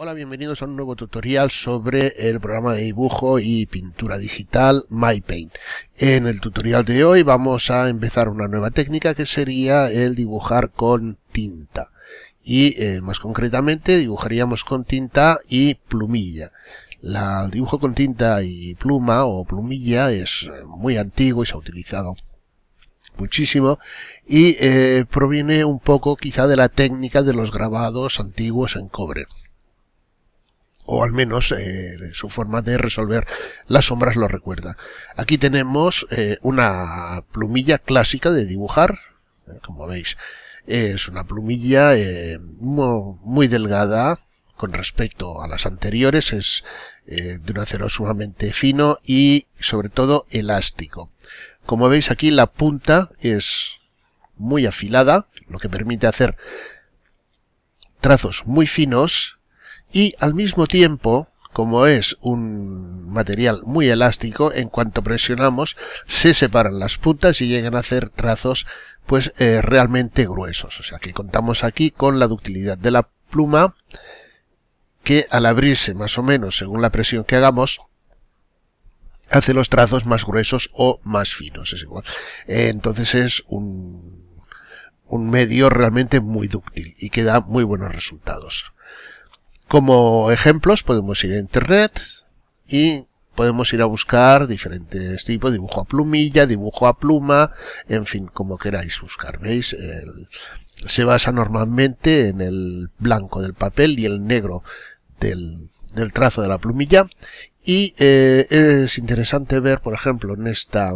Hola, bienvenidos a un nuevo tutorial sobre el programa de dibujo y pintura digital MyPaint. En el tutorial de hoy vamos a empezar una nueva técnica que sería el dibujar con tinta. Y más concretamente dibujaríamos con tinta y plumilla. El dibujo con tinta y pluma o plumilla es muy antiguo y se ha utilizado muchísimo y proviene un poco quizá de la técnica de los grabados antiguos en cobre. O al menos su forma de resolver las sombras lo recuerda. Aquí tenemos una plumilla clásica de dibujar, como veis. Es una plumilla muy delgada con respecto a las anteriores, es de un acero sumamente fino y sobre todo elástico. Como veis aquí la punta es muy afilada, lo que permite hacer trazos muy finos. Y al mismo tiempo, como es un material muy elástico, en cuanto presionamos se separan las puntas y llegan a hacer trazos pues realmente gruesos. O sea que contamos aquí con la ductilidad de la pluma, que al abrirse más o menos según la presión que hagamos, hace los trazos más gruesos o más finos. Es igual. Entonces es un medio realmente muy dúctil y que da muy buenos resultados. Como ejemplos podemos ir a internet y podemos ir a buscar diferentes tipos, dibujo a plumilla, dibujo a pluma, en fin, como queráis buscar. ¿Veis? Se basa normalmente en el blanco del papel y el negro del trazo de la plumilla. Y es interesante ver, por ejemplo, en esta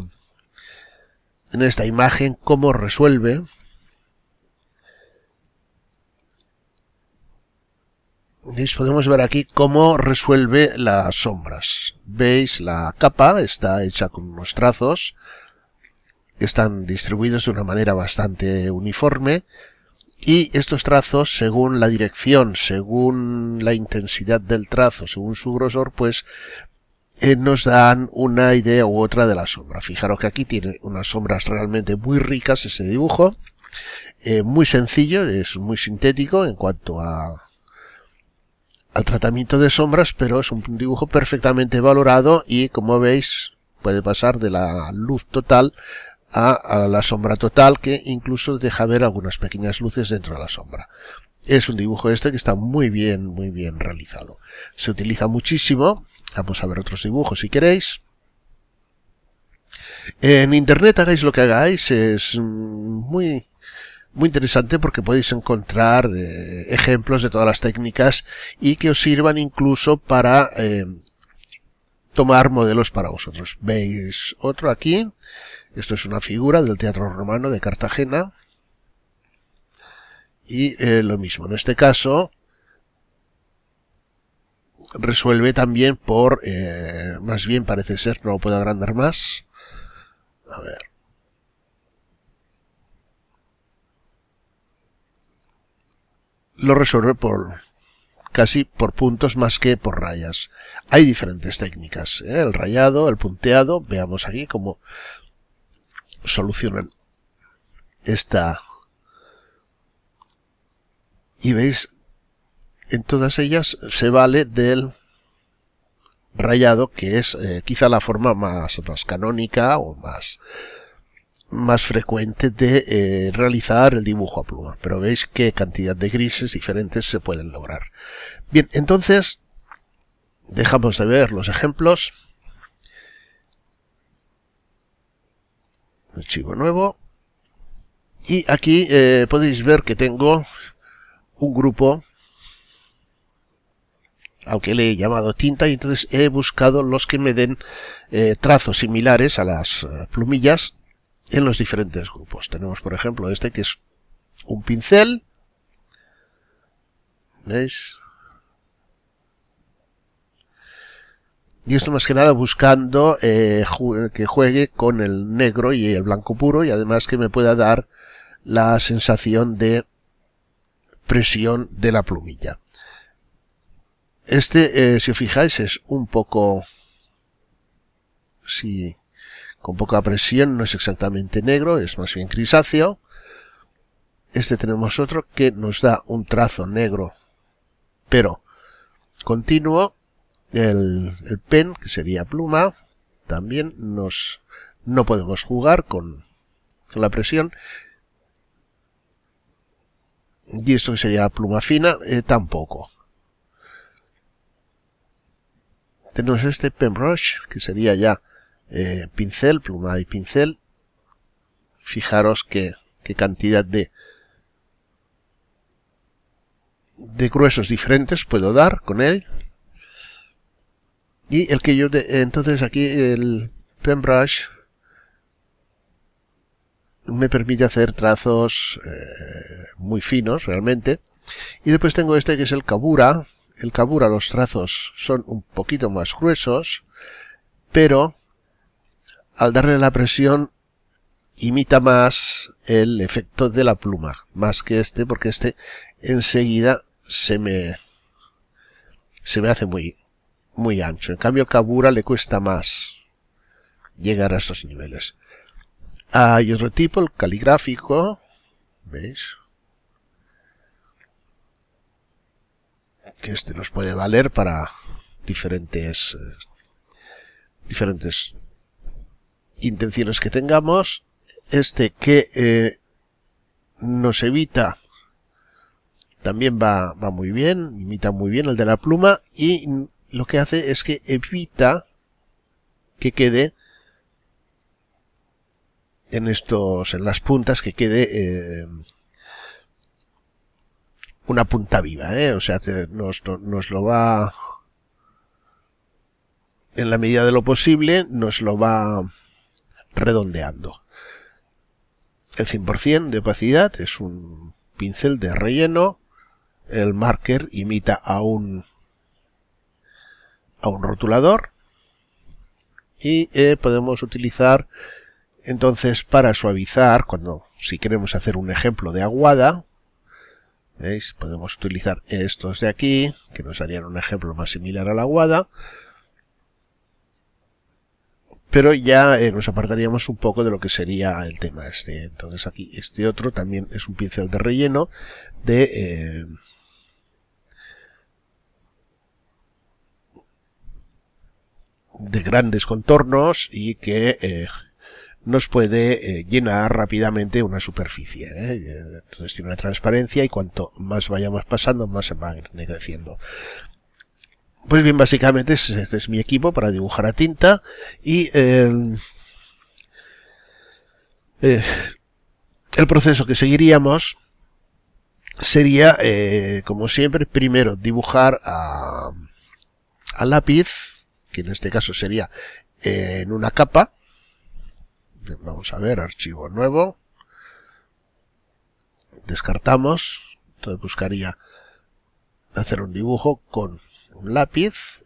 imagen cómo resuelve. ¿Veis? Podemos ver aquí cómo resuelve las sombras. ¿Veis? La capa está hecha con unos trazos que están distribuidos de una manera bastante uniforme. Y estos trazos, según la dirección, según la intensidad del trazo, según su grosor, pues nos dan una idea u otra de la sombra. Fijaros que aquí tiene unas sombras realmente muy ricas ese dibujo. Muy sencillo, es muy sintético en cuanto al tratamiento de sombras, pero es un dibujo perfectamente valorado y, como veis, puede pasar de la luz total a la sombra total, que incluso deja ver algunas pequeñas luces dentro de la sombra. Es un dibujo que está muy bien realizado. Se utiliza muchísimo. Vamos a ver otros dibujos si queréis. En internet hagáis lo que hagáis, es muy interesante porque podéis encontrar ejemplos de todas las técnicas y que os sirvan incluso para tomar modelos para vosotros. Veis otro aquí. Esto es una figura del Teatro Romano de Cartagena. Y lo mismo. En este caso resuelve también por... más bien parece ser, no lo puedo agrandar más. A ver. Lo resuelve casi por puntos más que por rayas. Hay diferentes técnicas, el rayado, el punteado. Veamos aquí cómo solucionan esta. Y veis, en todas ellas se vale del rayado, que es quizá la forma más canónica o más frecuente de realizar el dibujo a pluma, pero veis qué cantidad de grises diferentes se pueden lograr. Bien, entonces dejamos de ver los ejemplos. Archivo nuevo. Y aquí podéis ver que tengo un grupo, aunque le he llamado tinta, y entonces he buscado los que me den trazos similares a las plumillas en los diferentes grupos. Tenemos, por ejemplo, este que es un pincel. ¿Veis? Y esto más que nada buscando que juegue con el negro y el blanco puro, y además que me pueda dar la sensación de presión de la plumilla. Este, si os fijáis, es un poco... Sí, con poca presión, no es exactamente negro, es más bien grisáceo. Este tenemos otro que nos da un trazo negro, pero continuo, el pen, que sería pluma, también no podemos jugar con la presión. Y esto que sería la pluma fina, tampoco. Tenemos este pen brush, que sería ya pincel, pluma y pincel. Fijaros qué cantidad de gruesos diferentes puedo dar con él. Y el que yo entonces aquí el pen brush me permite hacer trazos muy finos realmente. Y después tengo este que es el Kabura. El Kabura, los trazos son un poquito más gruesos, pero al darle la presión imita más el efecto de la pluma, más que este, porque este enseguida se me hace muy ancho. En cambio, el Kabura le cuesta más llegar a estos niveles. Hay otro tipo, el caligráfico, ¿veis? Que este nos puede valer para diferentes intenciones que tengamos. Este que nos evita también va muy bien, imita muy bien el de la pluma, y lo que hace es que evita que quede en las puntas, que quede una punta viva, o sea, nos lo va, en la medida de lo posible, nos lo va redondeando. El 100% de opacidad es un pincel de relleno. El marker imita a un rotulador. Y podemos utilizar entonces para suavizar, si queremos hacer un ejemplo de aguada, ¿veis? Podemos utilizar estos de aquí, que nos harían un ejemplo más similar a la aguada. Pero ya nos apartaríamos un poco de lo que sería el tema este. Entonces aquí este otro también es un pincel de relleno de grandes contornos y que nos puede llenar rápidamente una superficie. Entonces tiene una transparencia y cuanto más vayamos pasando, más se va ennegreciendo. Pues bien, básicamente este es mi equipo para dibujar a tinta, y el proceso que seguiríamos sería, como siempre, primero dibujar a lápiz, que en este caso sería en una capa. Vamos a ver, archivo nuevo, descartamos, entonces buscaría hacer un dibujo con un lápiz,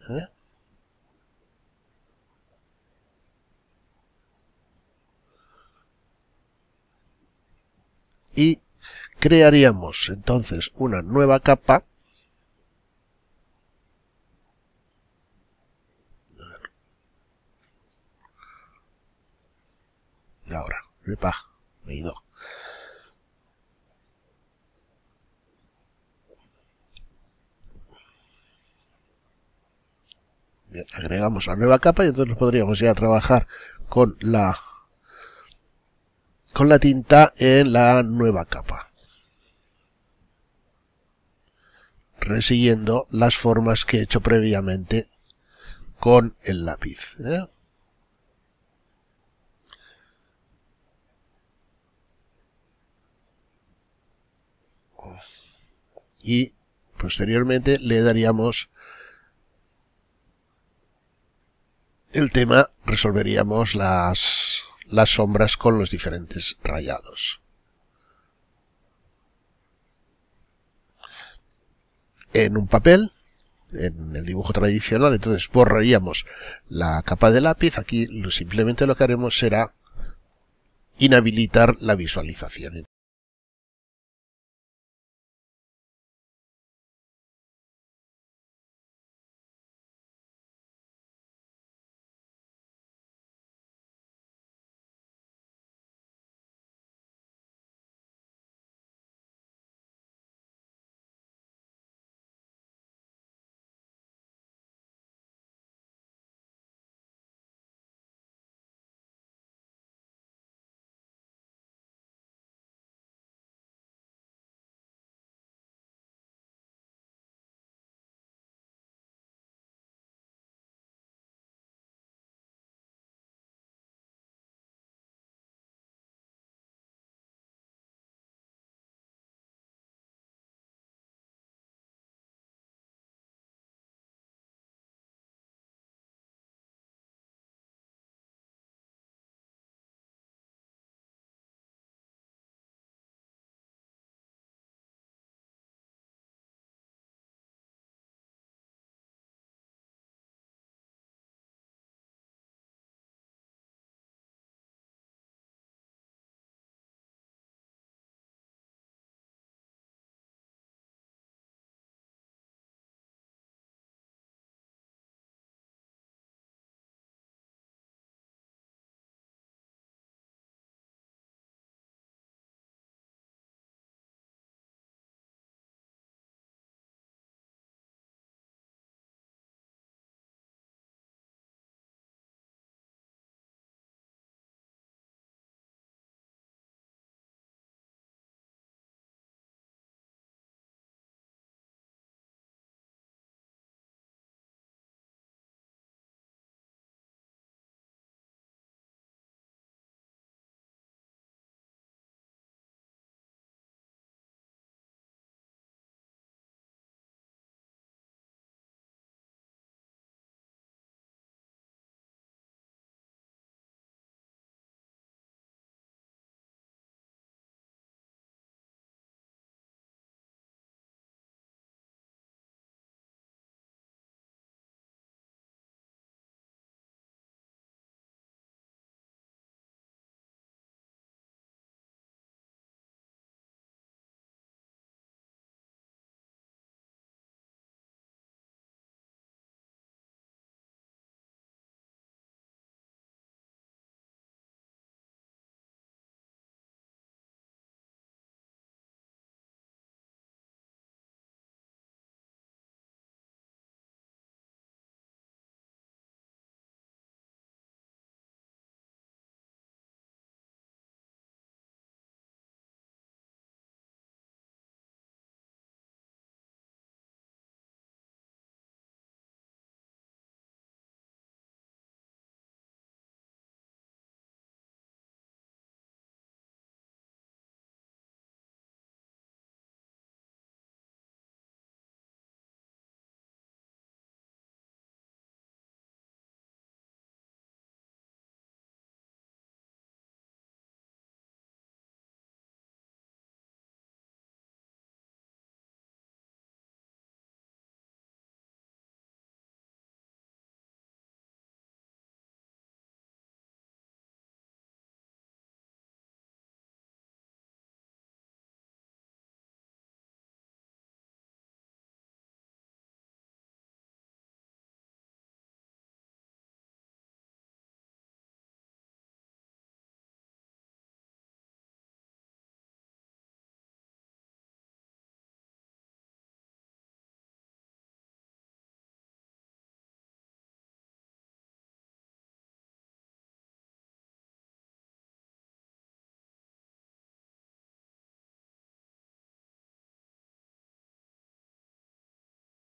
y crearíamos entonces una nueva capa. Y ahora, me he ido. Bien, agregamos la nueva capa y entonces podríamos ya trabajar con la tinta en la nueva capa, resiguiendo las formas que he hecho previamente con el lápiz. Y posteriormente le daríamos el tema, resolveríamos las sombras con los diferentes rayados. En un papel, en el dibujo tradicional, entonces borraríamos la capa de lápiz. Aquí simplemente lo que haremos será inhabilitar la visualización.